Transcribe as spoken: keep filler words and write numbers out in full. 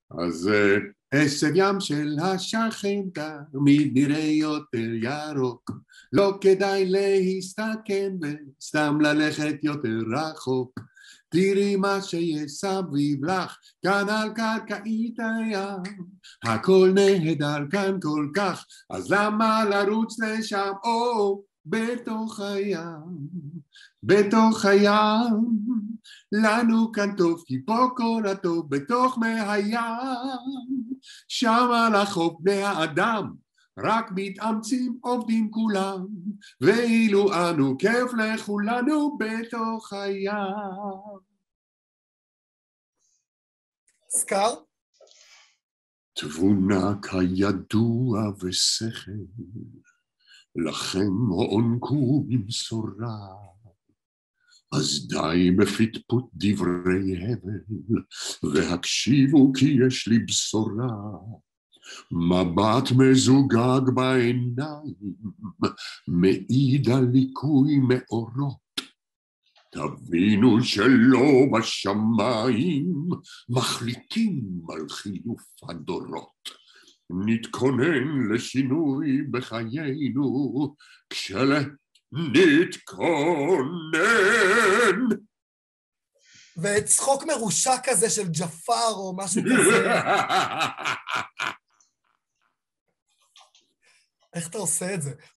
אז עשב ים של השכן תמיד נראה יותר ירוק, לא כדאי להסתכן וסתם ללכת יותר רחוק. תראי מה שיש סביב לך, כאן על קרקעית הים, הכל נהדר כאן כל כך, אז למה לרוץ לשם? או בתוך הים, בתוך הים, לנו כאן טוב כי פה כל הטוב בתוך מי הים, שם על החוף בני האדם רק מתאמצים עובדים כולם, ואילו אנו כיף לכולנו בתוך הים. סקר? תבונה כידוע ושכל, לכם הוענקו במשורה, אז די בפטפוט דברי הבל, והקשיבו כי יש לי בשורה. מבט מזוגג בעיניים, מעיד על ליקוי מאורות. תבינו שלא בשמיים, מחליטים על חילוף הדורות. נתכונן לשינוי בחיינו, כשל... נתכונן. וצחוק מרושע כזה של ג'פר או משהו כזה. איך אתה עושה את זה?